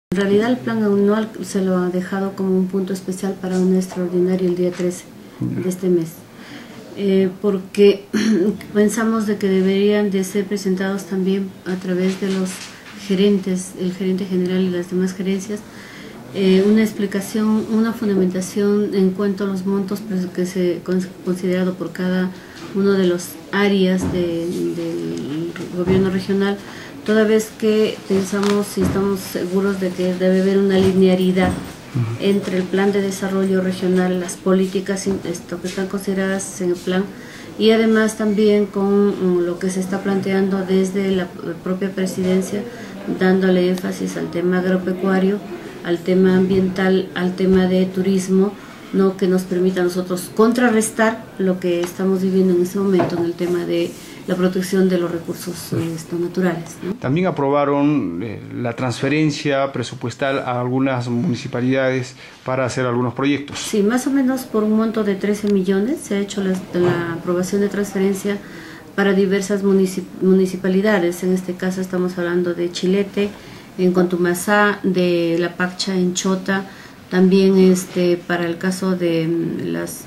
En realidad el plan anual se lo ha dejado como un punto especial para un extraordinario el día 13 de este mes, porque pensamos de que deberían de ser presentados también a través de los gerentes, el gerente general y las demás gerencias, una explicación, una fundamentación en cuanto a los montos que se considerado por cada uno de los áreas del gobierno regional, toda vez que pensamos y estamos seguros de que debe haber una linealidad entre el plan de desarrollo regional, las políticas que están consideradas en el plan, y además también con lo que se está planteando desde la propia presidencia, dándole énfasis al tema agropecuario, al tema ambiental, al tema de turismo, ¿no? Que nos permita a nosotros contrarrestar lo que estamos viviendo en este momento en el tema de la protección de los recursos naturales, ¿no? También aprobaron la transferencia presupuestal a algunas municipalidades para hacer algunos proyectos. Sí, más o menos por un monto de 13 millones se ha hecho la aprobación de transferencia para diversas municipalidades. En este caso estamos hablando de Chilete, en Contumazá, de La Paccha, en Chota, también para el caso de los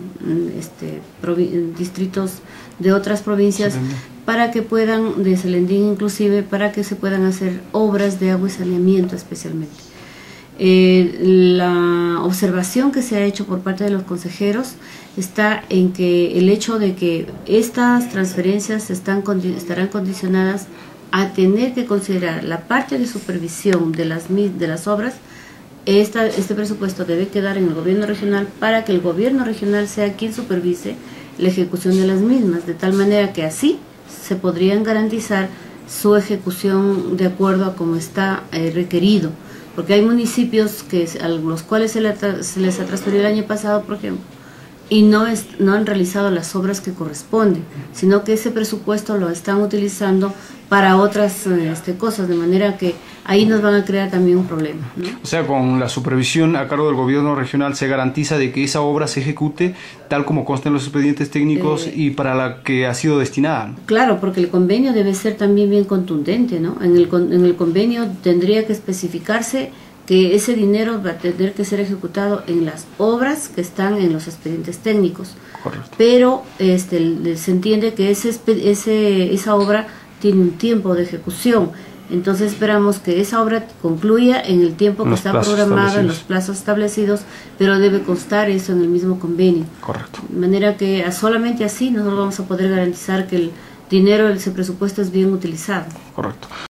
distritos de otras provincias, para que puedan, de Selendín inclusive, para que se puedan hacer obras de agua y saneamiento especialmente. La observación que se ha hecho por parte de los consejeros está en que el hecho de que estas transferencias estarán condicionadas a tener que considerar la parte de supervisión de las obras. Este presupuesto debe quedar en el gobierno regional para que el gobierno regional sea quien supervise la ejecución de las mismas, de tal manera que así se podrían garantizar su ejecución de acuerdo a como está requerido, porque hay municipios a los cuales se les ha transferido el año pasado, por ejemplo, y no han realizado las obras que corresponden, sino que ese presupuesto lo están utilizando para otras cosas, de manera que ahí nos van a crear también un problema, ¿no? O sea, con la supervisión a cargo del gobierno regional se garantiza de que esa obra se ejecute tal como consta en los expedientes técnicos y para la que ha sido destinada, ¿no? Claro, porque el convenio debe ser también bien contundente, ¿no? En el convenio tendría que especificarse que ese dinero va a tener que ser ejecutado en las obras que están en los expedientes técnicos. Correcto. Pero se entiende que esa obra tiene un tiempo de ejecución. Entonces esperamos que esa obra concluya en el tiempo que está programado, en los plazos establecidos, pero debe constar eso en el mismo convenio. Correcto. De manera que solamente así nosotros vamos a poder garantizar que el dinero, ese presupuesto es bien utilizado. Correcto.